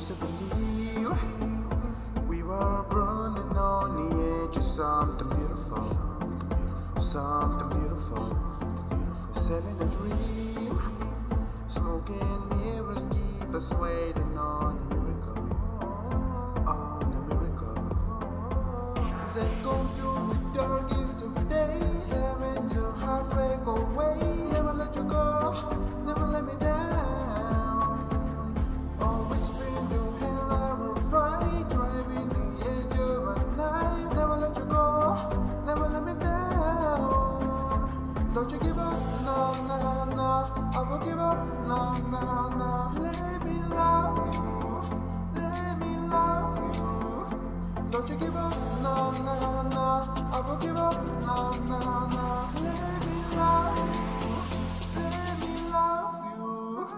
used to believe we were running on the edge of something beautiful, something beautiful. Selling a dream, smoking mirrors keep us waiting on a miracle, on a miracle. They go through the darkest of days, having to heartbreak away. Never let you go, never let me down. Always been the hell of a ride, driving the edge of a night. Never let you go, never let me down. Don't you give up, no, no, no. I won't give up, no, no, no. Let me love you, let me love you. Don't you give up, no, no, no. I won't give up, no, no, no. Let me love you, let me love you.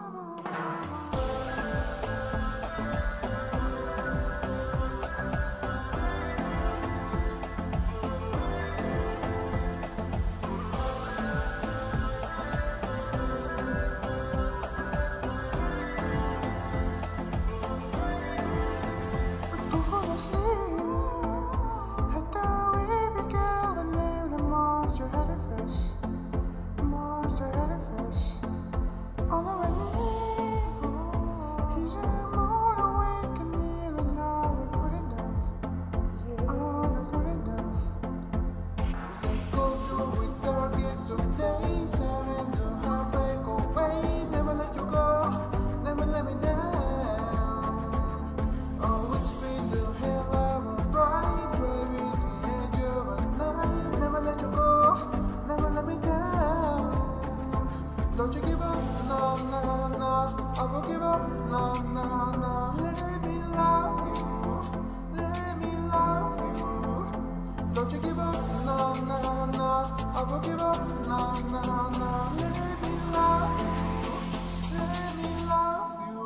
Don't you give up, no, no, no. I won't give up, no, no, no. Let me love you, let me love you. Don't you give up, no, no, no. I won't give up, no, no, no. Let me love you, let me love you.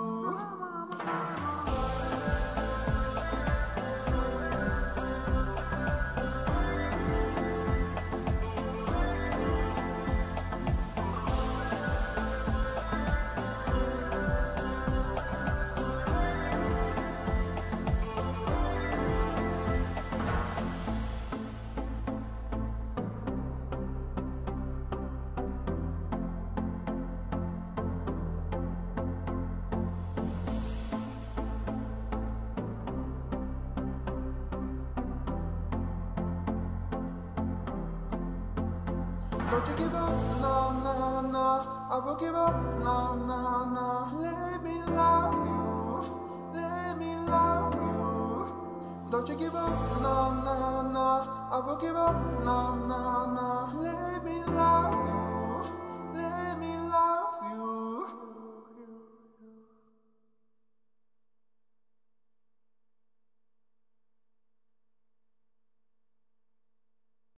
Don't you give up, no, no, no. I won't give up, no, no, no. Let me love you, let me love you. Don't you give up, no, no,